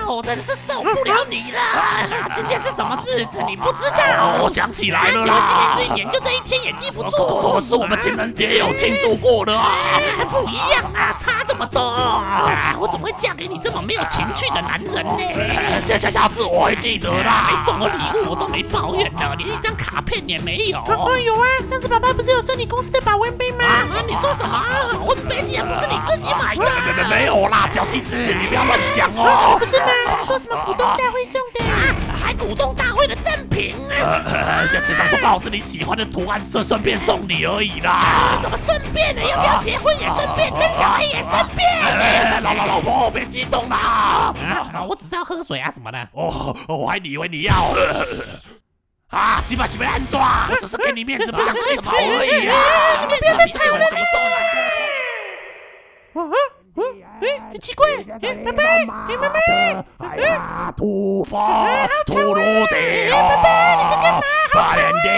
我真的是受不了你了！今天是什么日子？你不知道？ 我想起来了啦！ 今天眼就这一天也记不住。 可是我们情人节有庆祝过的啊！ 不一样啊，差这么多！我怎么会嫁给你这么没有情趣的男人呢？ 下次我会记得啦。 还送我礼物，我都没抱怨呢，连一张卡片也没有。 有啊，上次爸爸不是有送你公司的保温杯吗？ 你说什么？保温杯竟然不是你自己买的？ 没有啦，小鸡子，你不要乱讲哦。 不是吗？说什么股东大会送的？ 还股东大会的赠品想说刚好是你喜欢的图案，顺便送你而已啦。 什么顺便的？要不要结婚也顺便，生小孩也顺便。 老婆，别激动啦！ 我只是要喝水啊什么的。 我还以为你要。基本上安抓，我只是给你面子，不想跟你吵而已啊！ 你不要再吵了啦！奇怪，拜拜，妈妈， 土法土路的爸爸，你在干嘛？ 爸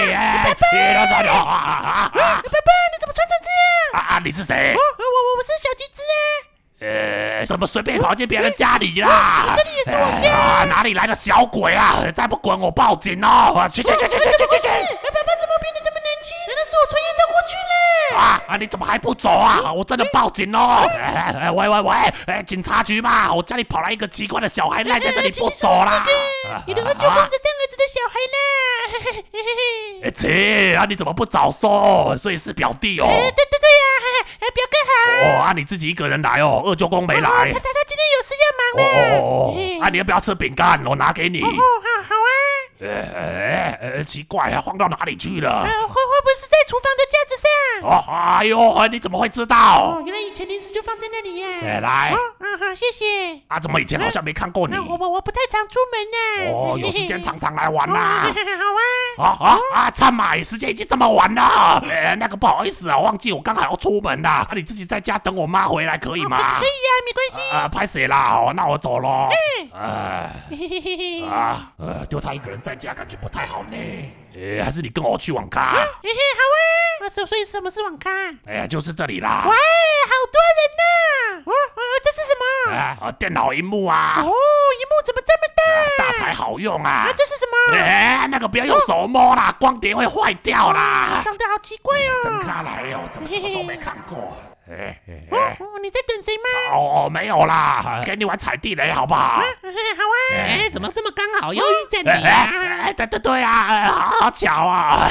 爸，你怎么穿成这样？ 你是谁？ 我是小鸡子啊。 怎么随便跑进别人家里啦？ 这里也是我家。 哪里来的小鬼啊？再不滚我报警哦！去！ 爸爸怎么变得这么年轻？难道是我穿越到过去了？ 你怎么还不走啊？我真的报警哦！喂，警察局嘛！我家里跑来一个奇怪的小孩赖在这里不走啦！ 你的2.9公子生儿子的小孩啦！ 切，你怎么不早说？所以是表弟哦。 对呀，表哥好。 你自己一个人来哦，2.9公没来。 他今天有事要忙呢。你要不要吃饼干？我拿给你。 好啊。 奇怪啊，晃到哪里去了？ 会不会是在厨房的架子上？ 你怎么会知道？ 原来以前零食就放在那里呀。 来。 好，谢谢。 怎么以前好像没看过你？ 我不太常出门有时间常来玩啦。 好啊。 参嘛，时间已经这么晚了。那个不好意思啊，忘记我刚好要出门啦。你自己在家等我妈回来可以吗？ 可以啊，没关系。 拍谁啦？那我走咯。就他一个人在家，感觉不太好呢。还是你跟我去网咖？ 好啊。所以什么是网咖？ 就是这里啦。 哇，好多人呐！这是什么？ 电脑萤幕啊。 荧幕怎么这么大？ 大才好用啊。 这是什么？ 那个不要用手摸啦，光碟会坏掉啦。 长得好奇怪哦。 睁开来哦，怎么什么都没看过？ 你在等谁吗？ 没有啦，给你玩踩地雷好不好？ 好啊。 怎么这么刚好又遇见你啊？ 对啊，好巧啊！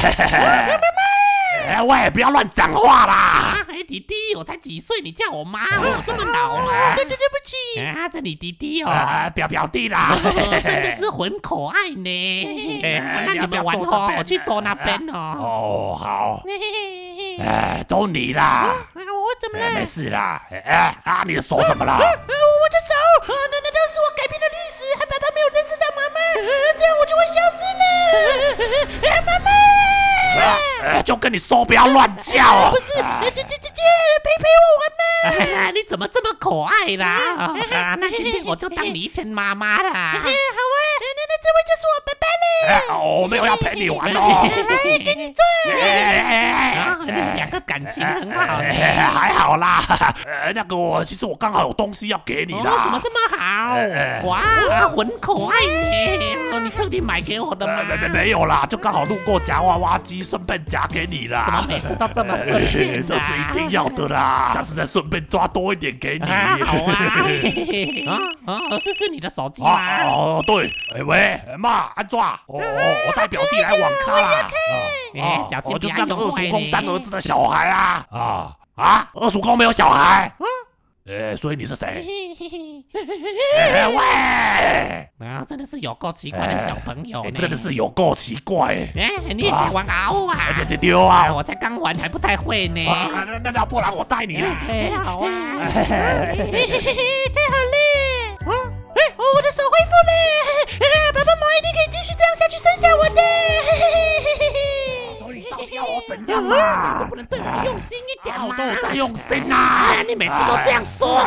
喂，不要乱讲话啦！ 弟弟，我才几岁，你叫我妈，我这么老吗？ 对不起。 这你弟弟哦， 表弟啦， 真的是很可爱呢。那你们玩哦，我去坐那边哦。 好。都你啦。 我怎么了？ 没事啦。你的手怎么了？ 我的手？难道是我改变了历史，害爸爸没有认识到妈妈？这样我就会消失了。妈妈！ 就跟你说不要乱叫。 不是，姐，陪我玩嘛。你怎么这么可爱啦？那今天我就当你一天妈妈啦。好啊， 那这位就是我爸爸嘞。 我没有要陪你玩哦。 来，给你赚。 你们2个感情很好。 还好啦。其实我刚好有东西要给你啦。 怎么这么好？哇，很可爱呢。你特地买给我的吗？ 没有啦，就刚好路过夹娃娃机，顺便夹给你啦。 怎么每次都这么顺便？ 这是一定要的啦，下次再顺便抓多一点给你。 好啊。是你的手机吗？ 对。喂，妈，安抓？我带表弟来网咖啦。我就是那个2.5公3儿子的小孩啊。2.5公没有小孩。所以你是谁？喂！ 真的是有够奇怪的小朋友呢。 真的是有够奇怪。 你也在玩嗷啊？ 丢啊！ 我才刚玩，还不太会呢。 那不然我带你啦。 好啊。 太好了！我的手恢复了。爸爸妈妈一定可以继续这样下去生下我的。 所以到底要我怎样嘛？ 都不能对我用心一点吗？ 我都有在用心啊！ 你每次都这样说。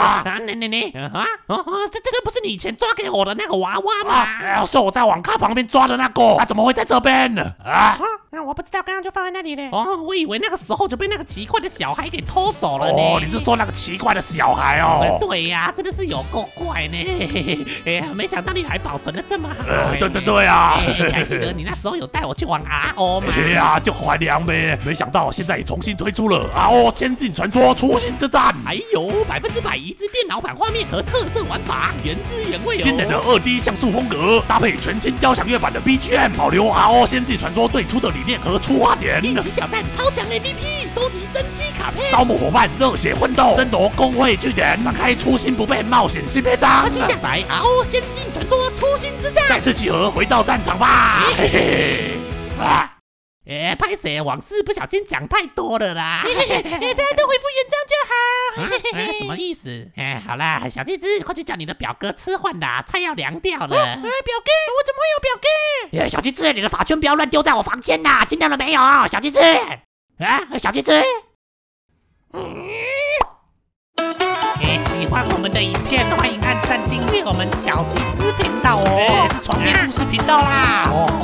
这不是你以前抓给我的那个娃娃吗？ 是我在网咖旁边抓的那个。怎么会在这边呢？ 我不知道，刚刚就放在那里了。 哦，我以为那个时候就被那个奇怪的小孩给偷走了呢。 哦，你是说那个奇怪的小孩哦？ 对呀，真的是有够怪呢。没想到你还保存的这么好。 对啊。 你还记得你那时候有带我去玩 RO 吗？ 哎呀，就怀良呗。没想到现在也重新推出了 RO 仙境传说初心之战， 还有100%移植电脑版画面和特色玩法，原汁原味哦。 经典的2D 像素风格，搭配全新交响乐版的 BGM， 保留 RO 仙境传说最初的理念和出发点。 一起挑战超强 MVP， 收集珍稀卡片， 招募伙伴，热血奋斗，争夺工会据点，展开初心不变冒险新篇章。 快去下载 RO 仙境传说初心之战， 再次集合，回到战场吧！嘿嘿。 拍谁？往事不小心讲太多了啦。 大家都回复原章就好。什么意思？好啦，小鸡子，快去叫你的表哥吃饭啦，菜要凉掉了。表哥，我怎么会有表哥？ 小鸡子，你的法圈不要乱丢在我房间啦，听到了没有？小鸡子，小鸡子。喜欢我们的影片，欢迎按赞订阅我们小鸡子频道哦， 是床边故事频道啦。